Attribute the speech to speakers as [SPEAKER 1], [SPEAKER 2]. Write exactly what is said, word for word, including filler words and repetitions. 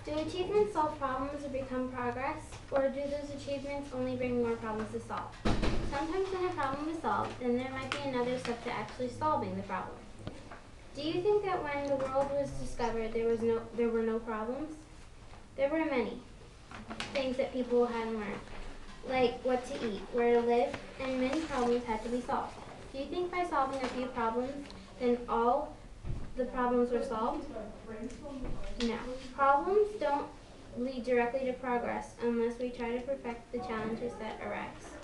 [SPEAKER 1] Do achievements solve problems or become progress, or do those achievements only bring more problems to solve? Sometimes when a problem is solved, then there might be another step to actually solving the problem. Do you think that when the world was discovered, there was no, there were no problems? There were many things that people hadn't learned, like what to eat, where to live, and many problems had to be solved. Do you think by solving a few problems, then all the problems were solved? No. Problems don't lead directly to progress unless we try to perfect the challenges that arise.